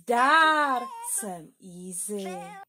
Zdár, jsem Easy.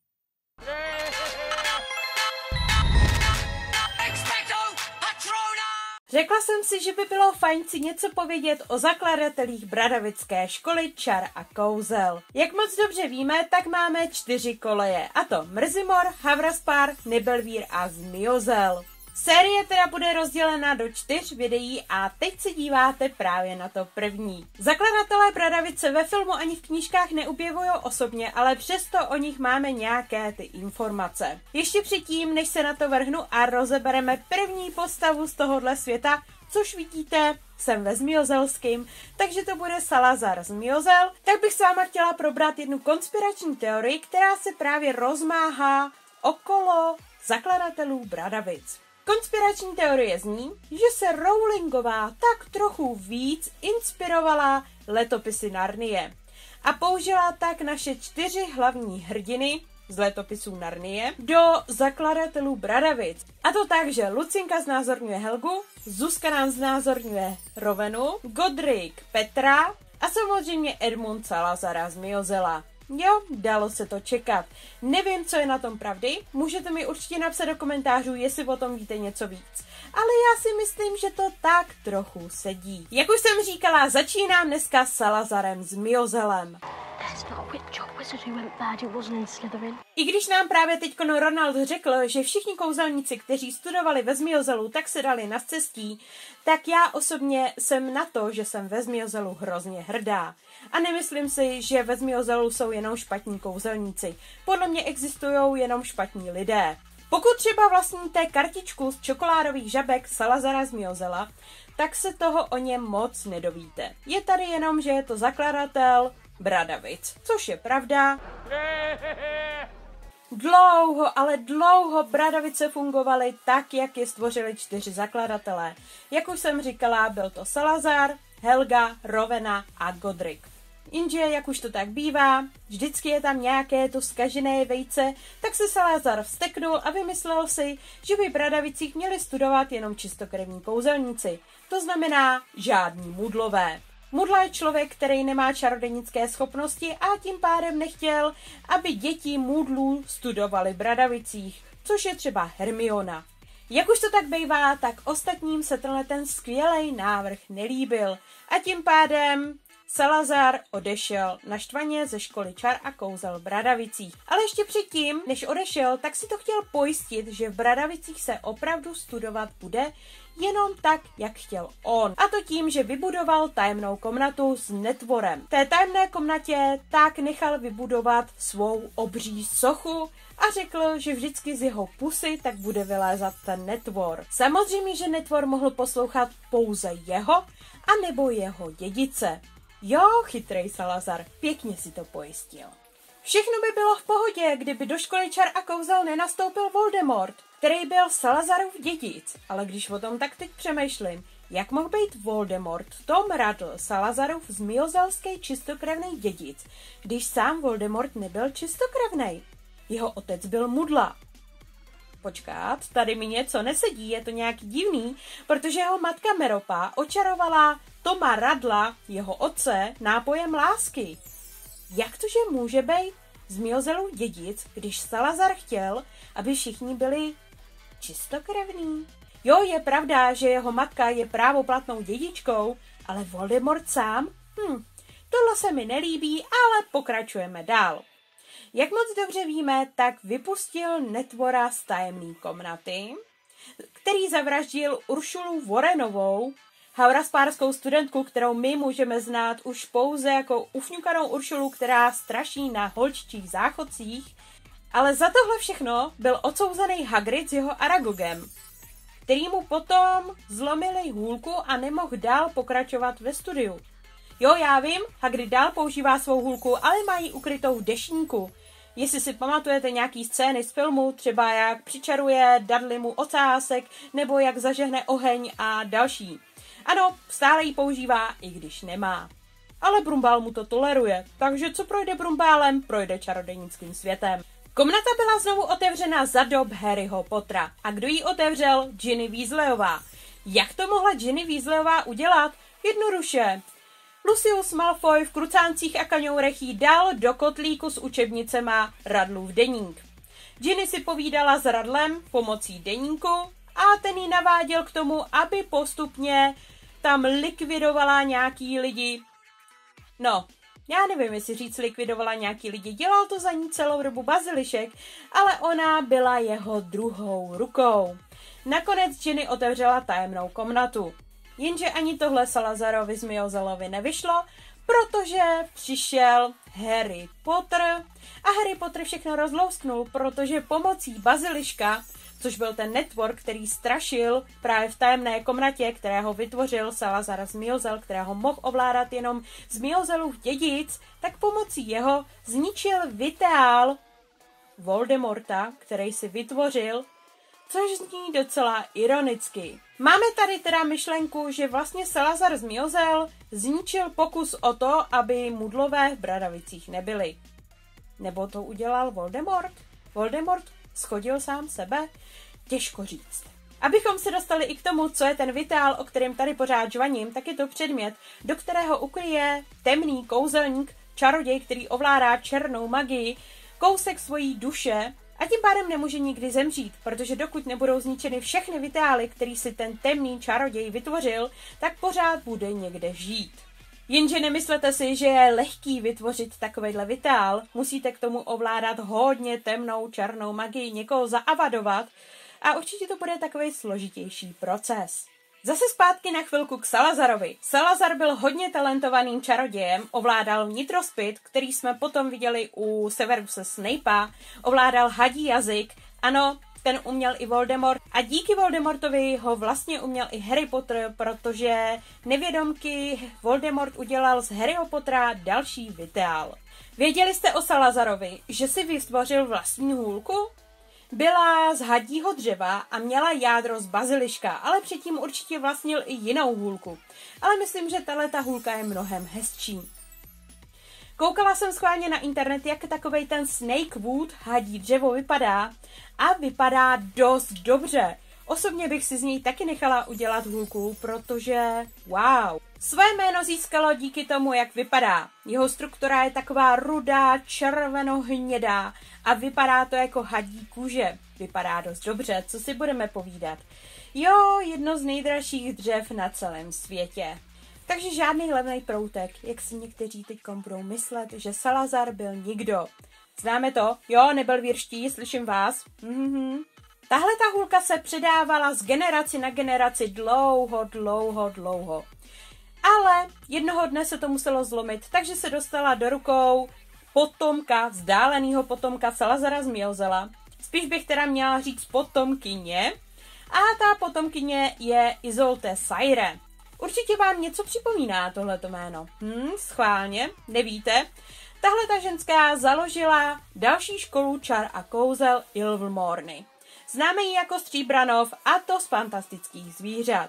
Řekla jsem si, že by bylo fajn si něco povědět o zakladatelích bradavické školy čar a kouzel. Jak moc dobře víme, tak máme 4 koleje, a to Mrzimor, Havraspár, Nibelvír a Zmiozel. Série teda bude rozdělena do 4 videí a teď se díváte právě na to první. Zakladatelé Bradavice ve filmu ani v knížkách neobjevují osobně, ale přesto o nich máme nějaké ty informace. Ještě předtím, než se na to vrhnu a rozebereme první postavu z tohohle světa, což vidíte, jsem ve Zmiozelským, takže to bude Salazar Zmiozel, tak bych s váma chtěla probrat jednu konspirační teorii, která se právě rozmáhá okolo zakladatelů Bradavic. Konspirační teorie zní, že se Rowlingová tak trochu víc inspirovala letopisy Narnie a použila tak naše 4 hlavní hrdiny z letopisů Narnie do zakladatelů Bradavic. A to tak, že Lucinka znázorňuje Helgu, Zuzka nám znázorňuje Rovenu, Godric Petra a samozřejmě Edmund Salazara Zmiozela. Jo, dalo se to čekat. Nevím, co je na tom pravdy, můžete mi určitě napsat do komentářů, jestli o tom víte něco víc. Ale já si myslím, že to tak trochu sedí. Jak už jsem říkala, začínám dneska s Salazarem Zmiozelem. I když nám právě teďko Ronald řekl, že všichni kouzelníci, kteří studovali ve Zmiozelu, tak se dali na cestí, tak já osobně jsem na to, že jsem ve Zmiozelu hrozně hrdá. A nemyslím si, že ve Zmiozelu jsou jenom špatní kouzelníci. Podle mě existují jenom špatní lidé. Pokud třeba vlastníte kartičku z čokoládových žabek Salazara Zmiozela, tak se toho o něm moc nedovíte. Je tady jenom, že je to zakladatel Bradavic, což je pravda. Dlouho Bradavice fungovaly tak, jak je stvořili 4 zakladatelé. Jak už jsem říkala, byl to Salazar, Helga, Rowena a Godric. Jenže, jak už to tak bývá, vždycky je tam nějaké to zkažené vejce, tak se Salazar vzteknul a vymyslel si, že by v Bradavicích měli studovat jenom čistokrevní kouzelníci. To znamená žádní mudlové. Mudla je člověk, který nemá čarodějnické schopnosti a tím pádem nechtěl, aby děti mudlů studovali v Bradavicích, což je třeba Hermiona. Jak už to tak bývá, tak ostatním se ten skvělý návrh nelíbil a tím pádem Salazar odešel naštvaně ze školy čar a kouzel v Bradavicích. Ale ještě předtím, než odešel, tak si to chtěl pojistit, že v Bradavicích se opravdu studovat bude jenom tak, jak chtěl on. A to tím, že vybudoval tajemnou komnatu s netvorem. V té tajemné komnatě tak nechal vybudovat svou obří sochu a řekl, že vždycky z jeho pusy tak bude vylézat ten netvor. Samozřejmě, že netvor mohl poslouchat pouze jeho anebo jeho dědice. Jo, chytrej Salazar, pěkně si to pojistil. Všechno by bylo v pohodě, kdyby do školy čar a kouzel nenastoupil Voldemort, který byl Salazarův dědic. Ale když o tom tak teď přemýšlím, jak mohl být Voldemort Tom Riddle Salazarův zmiozelský čistokrevný dědic, když sám Voldemort nebyl čistokrevnej? Jeho otec byl mudla. Počkat, tady mi něco nesedí, je to nějaký divný, protože jeho matka Meropa očarovala Toma Riddla, jeho otce, nápojem lásky. Jak to, že může být Zmiozelův dědic, když Salazar chtěl, aby všichni byli čistokrevní? Jo, je pravda, že jeho matka je právoplatnou dědičkou, ale Voldemort sám? Tohle se mi nelíbí, ale pokračujeme dál. Jak moc dobře víme, tak vypustil netvora z tajemné komnaty, který zavraždil Uršulu Warrenovou, havraspárskou studentku, kterou my můžeme znát už pouze jako ufňukanou Uršulu, která straší na holčičích záchodcích, ale za tohle všechno byl odsouzený Hagrid s jeho Aragogem, který mu potom zlomili hůlku a nemohl dál pokračovat ve studiu. Jo, já vím, Hagrid dál používá svou hůlku, ale má ji ukrytou v deštníku. Jestli si pamatujete nějaký scény z filmu, třeba jak přičaruje Dudley mu ocásek, nebo jak zažehne oheň a další. Ano, stále ji používá, i když nemá. Ale Brumbál mu to toleruje, takže co projde Brumbálem, projde čarodějnickým světem. Komnata byla znovu otevřena za dob Harryho Pottera. A kdo ji otevřel? Ginny Weasleyová. Jak to mohla Ginny Weasleyová udělat? Jednoduše. Lucius Malfoy v krucáncích a kaňourech jí dal do kotlíku s učebnicema Radlův deník. Ginny si povídala s Radlem pomocí deníku a ten jí naváděl k tomu, aby postupně tam likvidovala nějaký lidi. No, já nevím, jestli říct likvidovala nějaký lidi. Dělal to za ní celou dobu Bazilišek, ale ona byla jeho druhou rukou. Nakonec Ginny otevřela tajemnou komnatu. Jenže ani tohle Salazarovi Zmiozelovi nevyšlo, protože přišel Harry Potter a Harry Potter všechno rozlousknul, protože pomocí Baziliška, což byl ten network, který strašil právě v tajemné komnatě, kterého vytvořil Salazar Zmiozel, kterého mohl ovládat jenom Zmiozelův dědic, tak pomocí jeho zničil Viteál Voldemorta, který si vytvořil, což zní docela ironicky. Máme tady teda myšlenku, že vlastně Salazar Zmiozel zničil pokus o to, aby mudlové v Bradavicích nebyli. Nebo to udělal Voldemort? Voldemort schodil sám sebe? Těžko říct. Abychom se dostali i k tomu, co je ten Viteál, o kterém tady pořád žvaním, tak je to předmět, do kterého ukryje temný kouzelník, čaroděj, který ovládá černou magii, kousek svojí duše a tím pádem nemůže nikdy zemřít, protože dokud nebudou zničeny všechny Viteály, který si ten temný čaroděj vytvořil, tak pořád bude někde žít. Jenže nemyslete si, že je lehký vytvořit takovejhle Viteál, musíte k tomu ovládat hodně temnou černou magii, někoho zaavadovat a určitě to bude takový složitější proces. Zase zpátky na chvilku k Salazarovi. Salazar byl hodně talentovaným čarodějem, ovládal vnitrospit, který jsme potom viděli u Severuse Snapea, ovládal hadí jazyk, ano, ten uměl i Voldemort a díky Voldemortovi ho vlastně uměl i Harry Potter, protože nevědomky Voldemort udělal z Harryho Pottera další Viteál. Věděli jste o Salazarovi, že si vytvořil vlastní hůlku? Byla z hadího dřeva a měla jádro z baziliška, ale předtím určitě vlastnil i jinou hůlku. Ale myslím, že tahleta hůlka je mnohem hezčí. Koukala jsem schválně na internet, jak takovej ten Snake Wood hadí dřevo vypadá a vypadá dost dobře. Osobně bych si z něj taky nechala udělat hůlku, protože wow. Své jméno získalo díky tomu, jak vypadá. Jeho struktura je taková rudá, červeno-hnědá a vypadá to jako hadí kůže. Vypadá dost dobře, co si budeme povídat. Jo, jedno z nejdražších dřev na celém světě. Takže žádný levný proutek, jak si někteří teďkom budou myslet, že Salazar byl nikdo. Známe to? Jo, nebyl věrští, slyším vás. Tahle ta hůlka se předávala z generaci na generaci dlouho. Ale jednoho dne se to muselo zlomit, takže se dostala do rukou potomka, vzdáleného potomka Salazara Zmiozela. Spíš bych teda měla říct potomkyně. A ta potomkyně je Isolde Sayre. Určitě vám něco připomíná tohleto jméno. Schválně, nevíte? Tahle ta ženská založila další školu čar a kouzel Ilvermorny. Známe ji jako Stříbranov a to z fantastických zvířat.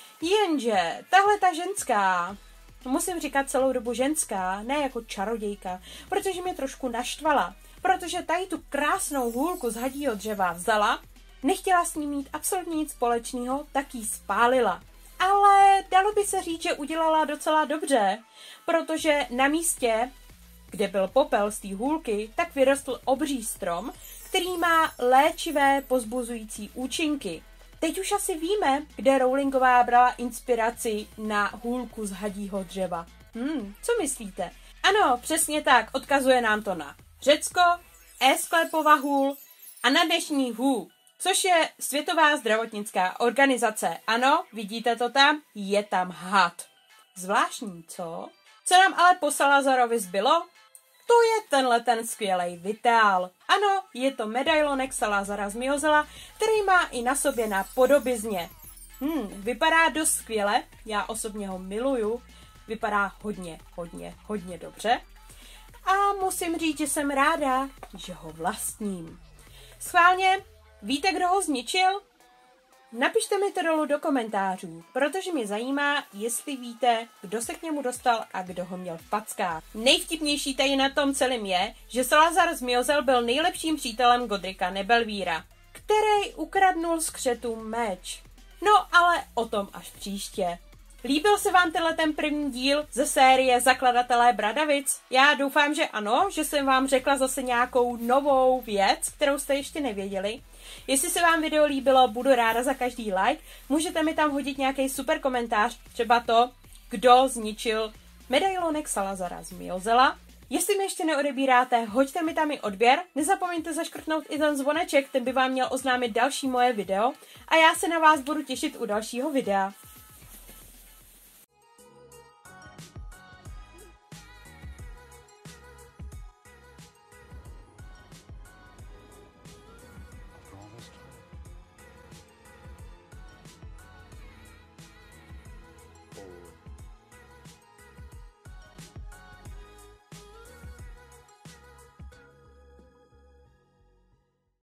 Jenže tahle ta ženská, musím říkat celou dobu ženská, ne jako čarodějka, protože mě trošku naštvala, protože tady tu krásnou hůlku z hadího dřeva vzala, nechtěla s ní mít absolutně nic společného, tak ji spálila. Ale dalo by se říct, že udělala docela dobře, protože na místě, kde byl popel z té hůlky, tak vyrostl obří strom, který má léčivé pozbuzující účinky. Teď už asi víme, kde Rowlingová brala inspiraci na hůlku z hadího dřeva. Co myslíte? Ano, přesně tak, odkazuje nám to na Řecko, Asklepova hůl a na dnešní WHO, což je Světová zdravotnická organizace. Ano, vidíte to tam? Je tam had. Zvláštní, co? Co nám ale po Salazarovi zbylo? To je tenhle ten skvělej Viteál. Ano, je to medailonek Salazara Zmiozela, který má i na sobě na podobizně. Vypadá dost skvěle, já osobně ho miluju, vypadá hodně dobře. A musím říct, že jsem ráda, že ho vlastním. Schválně, víte, kdo ho zničil? Napište mi to dolů do komentářů, protože mě zajímá, jestli víte, kdo se k němu dostal a kdo ho měl v packách. Nejvtipnější tady na tom celém je, že Salazar Zmiozel byl nejlepším přítelem Godrika Nebelvíra, který ukradnul z křetu meč. No ale o tom až příště. Líbil se vám ten první díl ze série Zakladatelé Bradavic? Já doufám, že ano, že jsem vám řekla zase nějakou novou věc, kterou jste ještě nevěděli. Jestli se vám video líbilo, budu ráda za každý like. Můžete mi tam hodit nějaký super komentář, třeba to, kdo zničil medailonek Salazara z Miozela. Jestli mi ještě neodebíráte, hoďte mi tam i odběr. Nezapomeňte zaškrtnout i ten zvoneček, ten by vám měl oznámit další moje video. A já se na vás budu těšit u dalšího videa.